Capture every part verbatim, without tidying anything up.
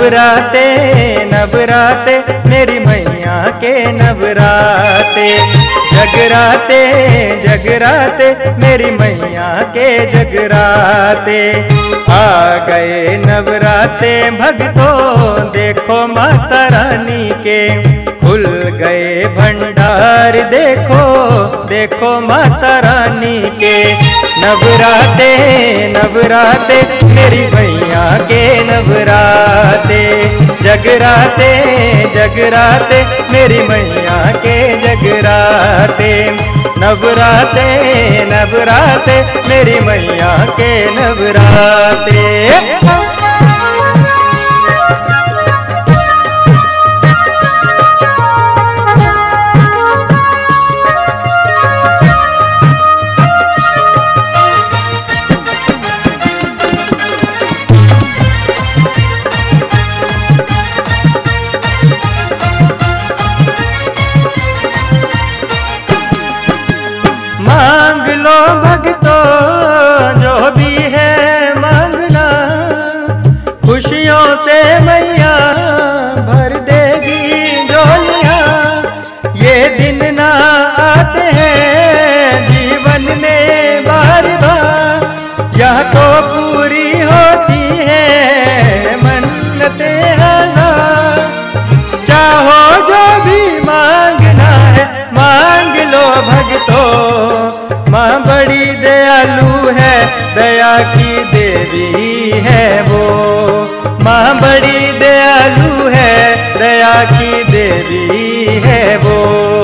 नवराते नवराते मेरी मैया के नवराते, जगराते जगराते मेरी मैया के जगराते। आ गए नवराते भक्तों देखो माता रानी के, खुल गए भंडार देखो देखो माता रानी के। नवराते नवराते मेरी मैया के नवराते, जगराते जगराते मेरी मैया के जगराते। नवराते नवराते मेरी मैया के नवराते। मांग लो भक्तों जो भी है मांगना, खुशियों से मैया भर देगी झोलियाँ। ये दिन ना आते हैं जीवन में बार बार, यह तो पूरी होती है मन्नतें हजार। चाहो जो भी मांगना है मांग लो भक्तों, माँ बड़ी दयालु है दया की देवी है वो। माँ बड़ी दयालु है दया की देवी है वो।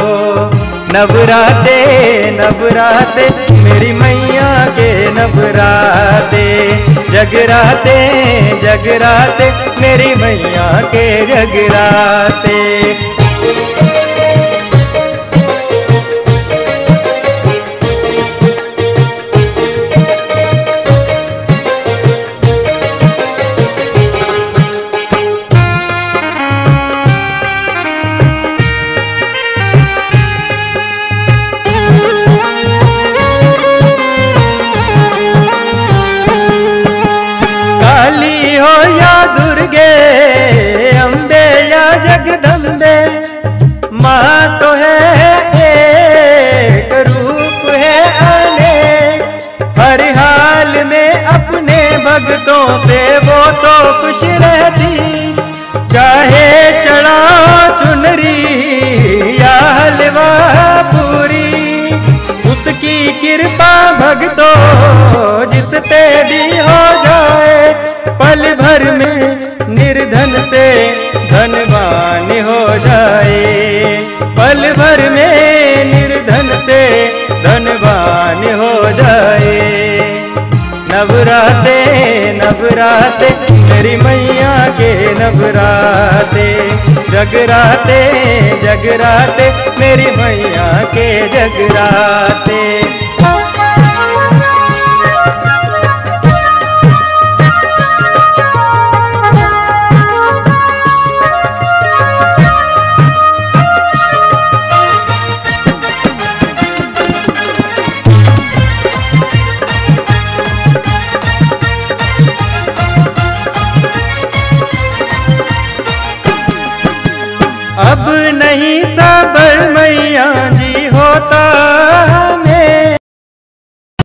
नवराते नवराते मेरी मैया के नवराते, जगराते जगराते मेरी मैया के जगराते। काली हो या दुर्गे, अम्बे या जगदम्बे, माँ तो है एक रूप है अनेक। हर हाल में अपने भक्तों से वो तो खुश रहती, चाहे चढ़ा चुनरी या हलवा पूरी। उसकी कृपा भक्तों जिस पे भी हो जाए, पल भर में निर्धन से धनवान हो जाए। पल भर में निर्धन से धनवान हो जाए। नवराते नवराते मेरी मैया के नवराते, जगराते जगराते मेरी मैया के जगराते।